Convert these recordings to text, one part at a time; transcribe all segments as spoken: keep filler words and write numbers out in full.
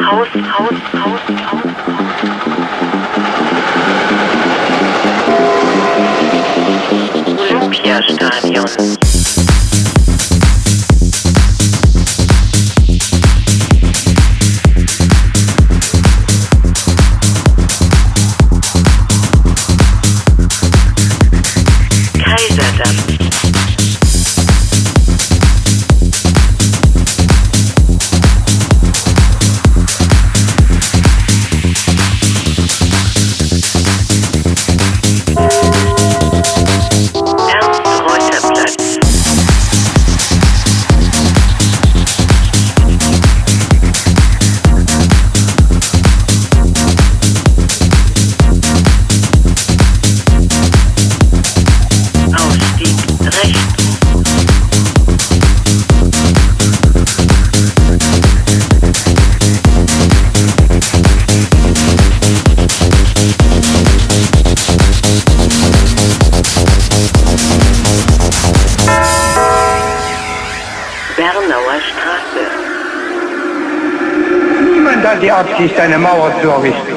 Haus, Haus, Haus, Haus. Olympiastadion. Niemand hat die Absicht, eine Mauer zu errichten.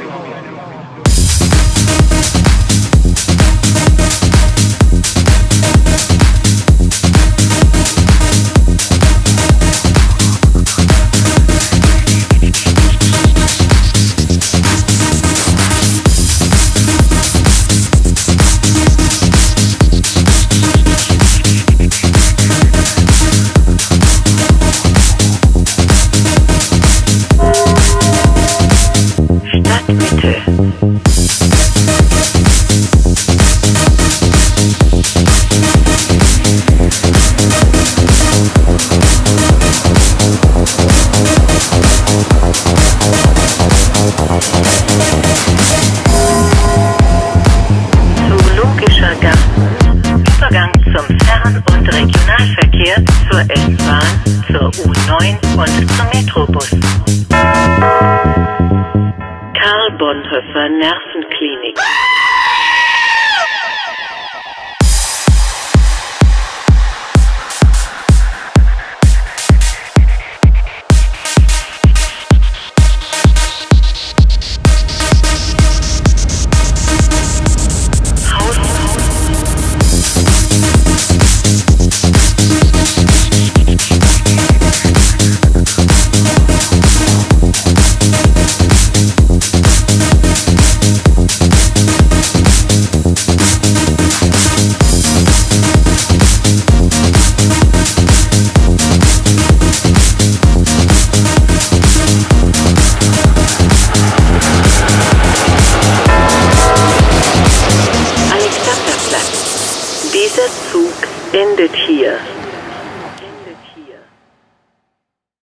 Zoologischer Garten. Übergang zum Fern- und Regionalverkehr, zur S-Bahn, zur U neun und zum Metrobus. Karl Bonhoeffer Nervenklinik. Dieser Zug endet hier.